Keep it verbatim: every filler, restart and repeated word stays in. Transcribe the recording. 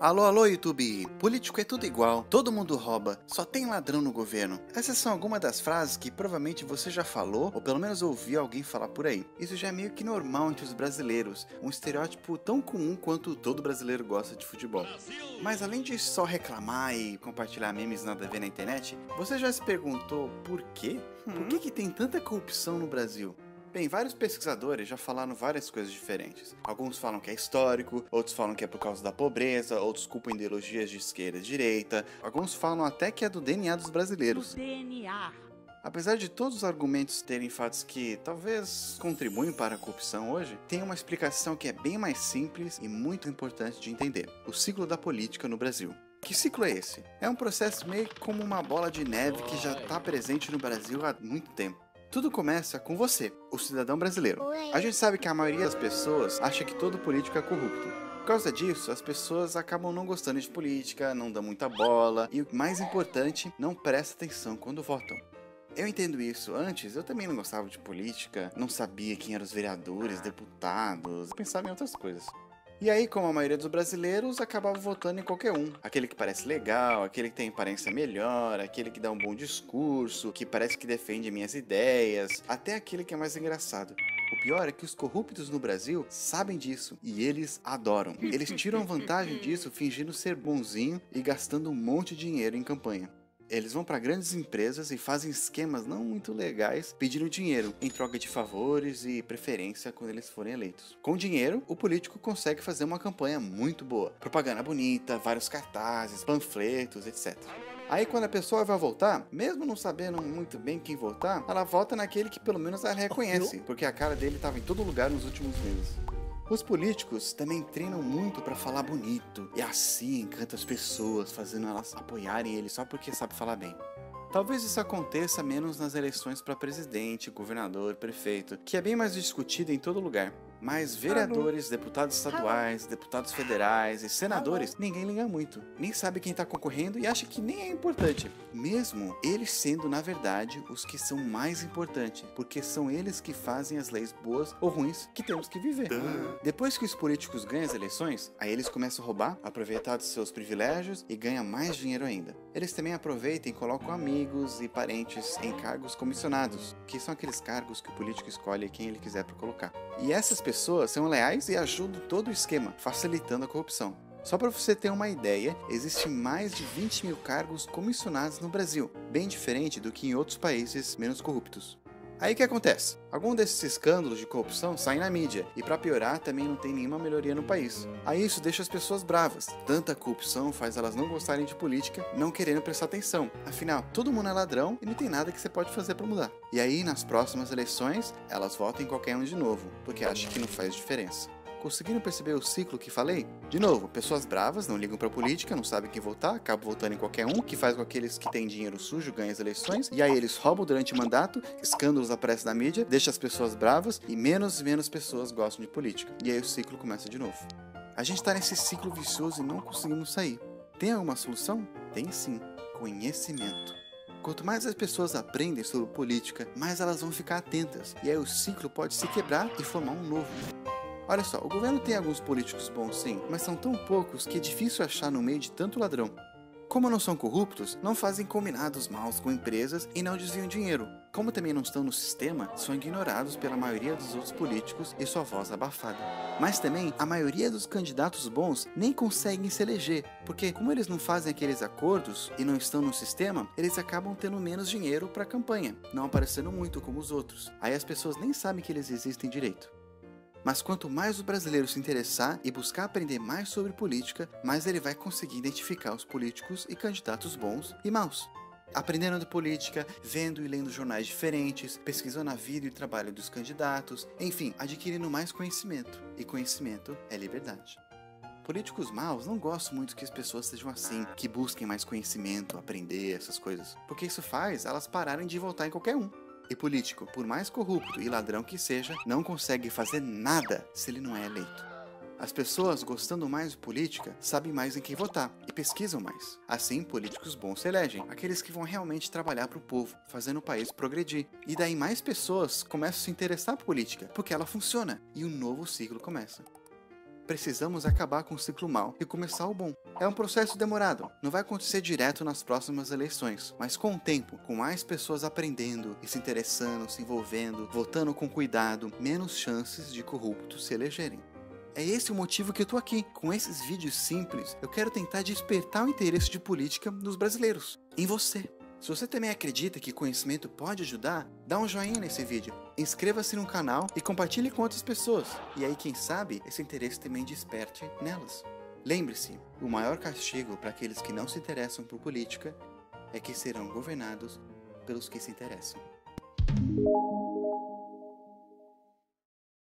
Alô, alô, YouTube! Político é tudo igual, todo mundo rouba, só tem ladrão no governo. Essas são algumas das frases que provavelmente você já falou, ou pelo menos ouviu alguém falar por aí. Isso já é meio que normal entre os brasileiros, um estereótipo tão comum quanto todo brasileiro gosta de futebol. Mas além de só reclamar e compartilhar memes nada a ver na internet, você já se perguntou por quê? Por que que tem tanta corrupção no Brasil? Bem, vários pesquisadores já falaram várias coisas diferentes. Alguns falam que é histórico, outros falam que é por causa da pobreza, outros culpam ideologias de esquerda e direita, alguns falam até que é do D N A dos brasileiros. Do D N A. Apesar de todos os argumentos terem fatos que talvez contribuem para a corrupção hoje, tem uma explicação que é bem mais simples e muito importante de entender: o ciclo da política no Brasil. Que ciclo é esse? É um processo meio como uma bola de neve que já está presente no Brasil há muito tempo. Tudo começa com você, o cidadão brasileiro. A gente sabe que a maioria das pessoas acha que todo político é corrupto. Por causa disso, as pessoas acabam não gostando de política, não dão muita bola e, o mais importante, não prestam atenção quando votam. Eu entendo isso. Antes, eu também não gostava de política, não sabia quem eram os vereadores, deputados, pensava em outras coisas. E aí, como a maioria dos brasileiros, acabava votando em qualquer um. Aquele que parece legal, aquele que tem aparência melhor, aquele que dá um bom discurso, que parece que defende minhas ideias, até aquele que é mais engraçado. O pior é que os corruptos no Brasil sabem disso e eles adoram. Eles tiram vantagem disso fingindo ser bonzinho e gastando um monte de dinheiro em campanha. Eles vão para grandes empresas e fazem esquemas não muito legais pedindo dinheiro em troca de favores e preferência quando eles forem eleitos. Com dinheiro, o político consegue fazer uma campanha muito boa. Propaganda bonita, vários cartazes, panfletos, etcétera. Aí quando a pessoa vai votar, mesmo não sabendo muito bem quem votar, ela vota naquele que pelo menos ela reconhece, porque a cara dele estava em todo lugar nos últimos meses. Os políticos também treinam muito pra falar bonito, e assim encanta as pessoas, fazendo elas apoiarem ele só porque sabe falar bem. Talvez isso aconteça menos nas eleições para presidente, governador, prefeito, que é bem mais discutido em todo lugar. Mas vereadores, deputados estaduais, deputados federais e senadores, ninguém liga muito. Nem sabe quem está concorrendo e acha que nem é importante. Mesmo eles sendo, na verdade, os que são mais importantes, porque são eles que fazem as leis boas ou ruins que temos que viver. Depois que os políticos ganham as eleições, aí eles começam a roubar, aproveitar dos seus privilégios e ganham mais dinheiro ainda. Eles também aproveitam e colocam amigos e parentes em cargos comissionados, que são aqueles cargos que o político escolhe quem ele quiser para colocar. E essas pessoas são leais e ajudam todo o esquema, facilitando a corrupção. Só para você ter uma ideia, existem mais de vinte mil cargos comissionados no Brasil, bem diferente do que em outros países menos corruptos. Aí o que acontece? Alguns desses escândalos de corrupção saem na mídia, e para piorar também não tem nenhuma melhoria no país. Aí isso deixa as pessoas bravas. Tanta corrupção faz elas não gostarem de política, não querendo prestar atenção. Afinal, todo mundo é ladrão e não tem nada que você pode fazer para mudar. E aí, nas próximas eleições, elas votam em qualquer um de novo, porque acham que não faz diferença. Conseguiram perceber o ciclo que falei? De novo, pessoas bravas, não ligam pra política, não sabem quem votar, acabam votando em qualquer um, que faz com aqueles que têm dinheiro sujo ganhem as eleições, e aí eles roubam durante o mandato, escândalos aparecem na mídia, deixa as pessoas bravas, e menos e menos pessoas gostam de política. E aí o ciclo começa de novo. A gente tá nesse ciclo vicioso e não conseguimos sair. Tem alguma solução? Tem sim. Conhecimento. Quanto mais as pessoas aprendem sobre política, mais elas vão ficar atentas, e aí o ciclo pode se quebrar e formar um novo. Olha só, o governo tem alguns políticos bons sim, mas são tão poucos que é difícil achar no meio de tanto ladrão. Como não são corruptos, não fazem combinados maus com empresas e não desviam dinheiro. Como também não estão no sistema, são ignorados pela maioria dos outros políticos e sua voz abafada. Mas também, a maioria dos candidatos bons nem conseguem se eleger, porque como eles não fazem aqueles acordos e não estão no sistema, eles acabam tendo menos dinheiro para a campanha, não aparecendo muito como os outros. Aí as pessoas nem sabem que eles existem direito. Mas quanto mais o brasileiro se interessar e buscar aprender mais sobre política, mais ele vai conseguir identificar os políticos e candidatos bons e maus. Aprendendo de política, vendo e lendo jornais diferentes, pesquisando a vida e o trabalho dos candidatos, enfim, adquirindo mais conhecimento. E conhecimento é liberdade. Políticos maus não gostam muito que as pessoas sejam assim, que busquem mais conhecimento, aprender essas coisas, porque isso faz elas pararem de votar em qualquer um. E político, por mais corrupto e ladrão que seja, não consegue fazer nada se ele não é eleito. As pessoas, gostando mais de política, sabem mais em quem votar e pesquisam mais. Assim, políticos bons se elegem, aqueles que vão realmente trabalhar para o povo, fazendo o país progredir. E daí mais pessoas começam a se interessar por política, porque ela funciona, e um novo ciclo começa. Precisamos acabar com o ciclo mau e começar o bom. É um processo demorado, não vai acontecer direto nas próximas eleições, mas com o tempo, com mais pessoas aprendendo e se interessando, se envolvendo, votando com cuidado, menos chances de corruptos se elegerem. É esse o motivo que eu tô aqui. Com esses vídeos simples, eu quero tentar despertar o interesse de política dos brasileiros, em você. Se você também acredita que conhecimento pode ajudar, dá um joinha nesse vídeo, inscreva-se no canal e compartilhe com outras pessoas. E aí, quem sabe, esse interesse também desperte nelas. Lembre-se, o maior castigo para aqueles que não se interessam por política é que serão governados pelos que se interessam.